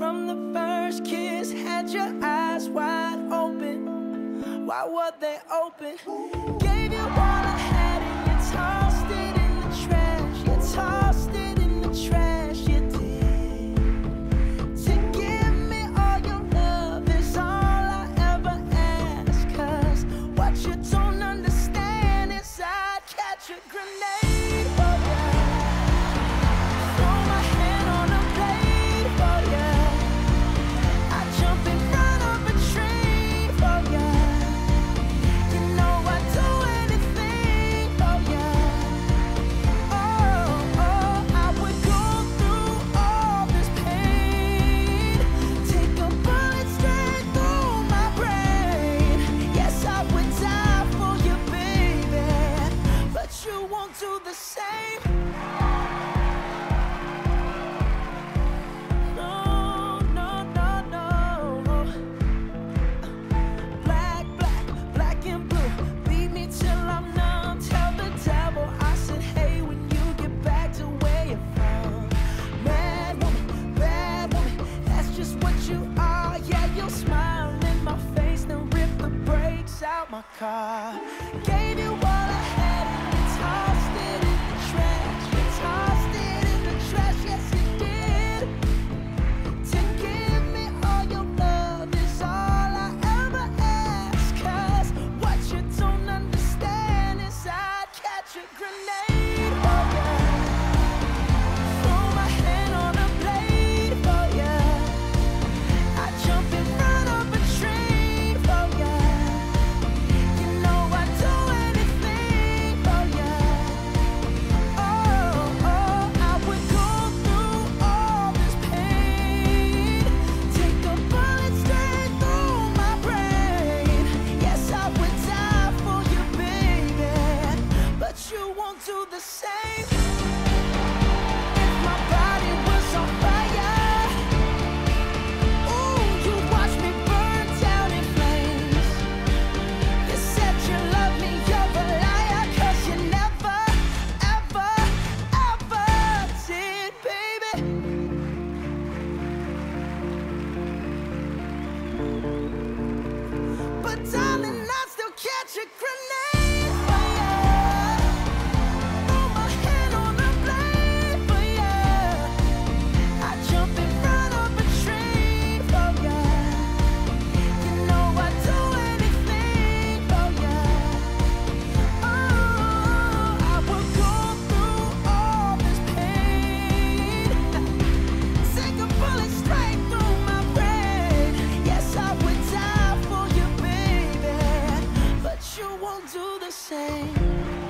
from the first kiss, had your eyes wide open. Why were they open? Gave you all I had and you tossed it in the trash. You tossed it in the trash, you did. To give me all your love is all I ever ask. 'Cause what you don't understand is I'd catch a grenade for ya. Throw my hand on a blade for ya. I'd jump in front of a train for ya. You know I'd do anything for ya. Oh, oh, I would go through all this pain. Take a bullet straight through my brain. Yes, I would die for you, baby, but you won't do the same. No, no, no, no. Black, black, black and blue. Beat me till I'm numb. Tell the devil I said, hey, when you get back to where you're from. Bad woman, that's just what you are. Yeah, you'll smile in my face, then rip the brakes out my car. Gave you all I had and you tossed it in the trash. You tossed it in the trash, yes you did. To give me all your love is all I ever ask. 'Cause what you don't understand is I'd catch a grenade for ya. Throw my hand on a blade for ya. I'd jump in front of a train for ya. You know I'd do anything for ya. Oh, oh, I would go through all this pain. Take a bullet straight through my brain. Yes, I would die for you, baby, but you won't do the same. If my body was on fire, ooh, you'd watch me burn down in flames. You said you love me, you're a liar, 'cause you never, ever, ever did, baby. But darling, I'd still catch a grenade for ya. Throw my hand on a blade for ya. I'd jump in front of a train for ya. You know I'd do anything for ya. Oh, I would go through all this pain. Take a bullet straight through my brain. Yes, I would die for you, baby, but you won't do the same.